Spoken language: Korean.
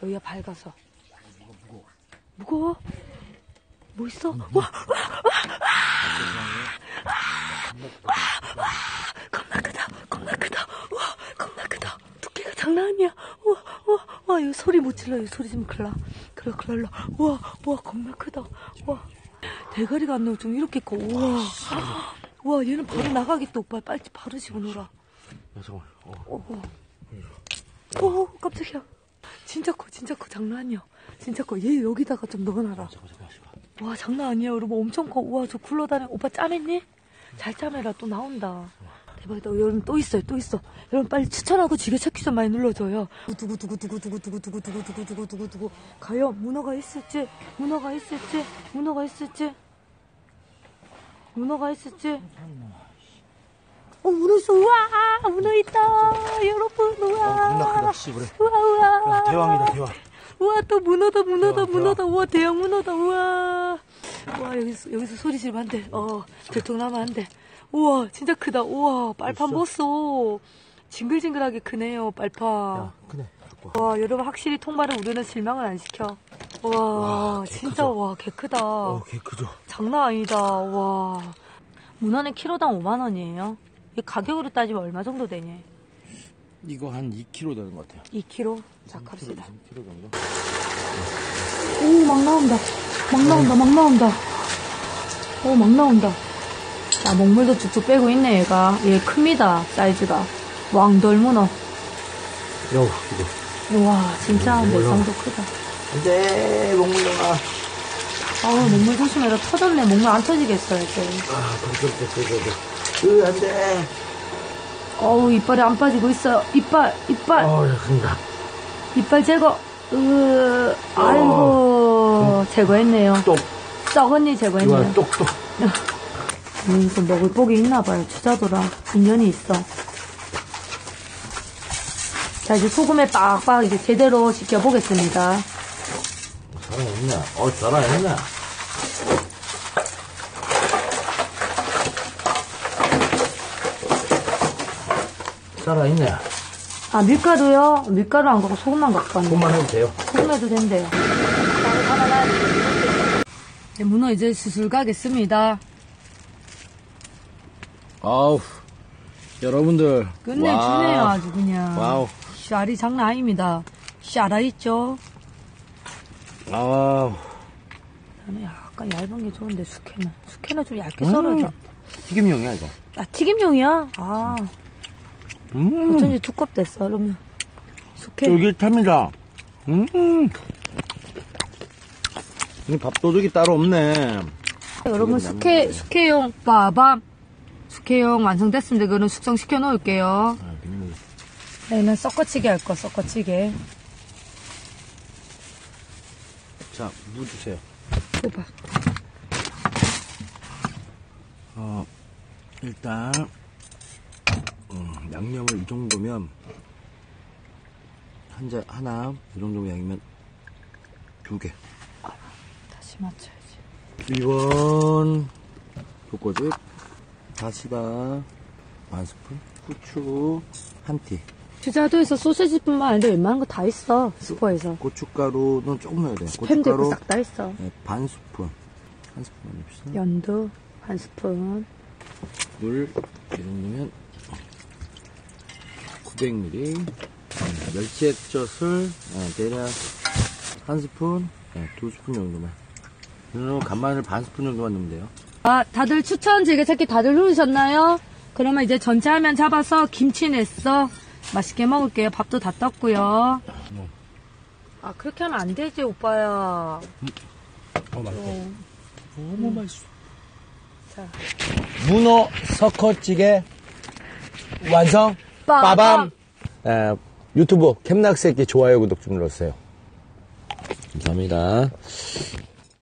여기가 밝아서. 무거워? 뭐 있어? 와! 겁나 크다! 겁나 크다! 와! 겁나 크다! 두께가 장난 아니야! 와! 이거 소리 못 질러. 이거 소리 좀 클라. 클라. 와! 겁나 크다! 와! 대가리가 안 나오고 좀 이렇게 커. 와! 얘는 바로 나가겠다, 오빠. 빨리 바로 집어넣어라. 깜짝이야. 진짜 커. 장난 아니야. 진짜 커. 얘 여기다가 좀 넣어놔라. 와, 장난 아니야. 여러분 엄청 커. 우와, 저 굴러다녀. 오빠 짜맸니? 잘 짜매라. 또 나온다. 대박이다. 여러분 또 있어요. 여러분 빨리 추천하고 지게찾기 좀 많이 눌러줘요. 두구. 과연 문어가 있을지. 문어가 있을지. 문어 있어. 우와, 문어 있다. 여러분, 우와. 우와. 대왕이다, 대왕. 우와, 또 문어다. 우와, 대형 문어다. 우와, 여기서 소리 지르면 안 돼. 들통나면 안 돼. 우와, 진짜 크다. 우와, 빨판 보소. 징글징글하게 크네요, 빨판. 야, 크네. 와, 여러분, 확실히 통발은 우리는 실망을 안 시켜. 와, 진짜, 와, 개 크다. 개 크죠. 장난 아니다. 와. 문어는 키로당 5만원이에요. 이 가격으로 따지면 얼마 정도 되냐? 이거 한 2kg 되는 것 같아요. 2kg? 자, 갑시다. 3kg 정도? 오, 막 나온다. 막 나온다. 자, 먹물도 쭉쭉 빼고 있네, 얘가. 얘 큽니다, 사이즈가. 왕돌문어. 이거. 우와, 진짜 내상도 크다. 안 돼, 먹물 나가. 먹물 조심해라. 터졌네. 먹물 안 터지겠어, 이제. 안 돼. 이빨이 안 빠지고 있어요. 이빨. 큰다. 이빨 제거. 아이고, 제거했네요. 썩은니 제거했네요. 똑똑. 또 먹을 복이 있나봐요. 추자도랑 인연이 있어. 자, 이제 소금에 빡빡 이제 제대로 지켜보겠습니다. 살아있냐? 살아있냐? 살아있냐? 밀가루요? 밀가루 안 갖고 소금만 갖고 왔네. 소금만 해도 돼요. 소금 해도 된대요. 네, 문어 이제 수술 가겠습니다. 여러분들. 끝내주네요, 아주 그냥. 와우. 샤리 장난 아닙니다. 샤라있죠? 와우. 나는 약간 얇은 게 좋은데, 숙회는 좀 얇게 썰어줘. 튀김용이야, 이거. 튀김용이야? 어쩐지 두껍댔어, 그러면. 숙회. 쫄깃합니다. 이 밥도둑이 따로 없네. 여러분, 숙회용 빠밤. 숙회용 완성됐습니다. 그거는 숙성시켜 놓을게요. 얘는 섞어치기 할 거, 섞어치기. 자, 무 주세요. 뽑아. 일단, 양념을 이 정도면, 하나, 이 정도 양이면 2개. 다시 맞춰야지. 1번, 볶아줄, 다시다, 1스푼, 후추, 1티. 주자도에서 소시지뿐만 아니라 웬만한 거 다 있어, 슈퍼에서. 고춧가루는 조금 넣어야 돼요. 햄도 있고 싹 다 있어. 네, 1스푼. 1스푼 넣읍시다. 연두 1스푼. 물, 이 정도면 900ml. 멸치 액젓을 대략 1스푼, 2스푼 정도만. 간마늘 1스푼 정도만 넣으면 돼요. 다들 추천 즐겨찾기 다들 누르셨나요? 그러면 이제 전체 화면 잡아서 김치 냈어. 맛있게 먹을게요. 밥도 다 떴고요. 그렇게 하면 안 되지, 오빠야. 맛있어. 너무 맛있어. 자. 문어 석커찌개 완성. 빠밤. 유튜브 캠락새끼 좋아요 구독 좀 눌러주세요. 감사합니다.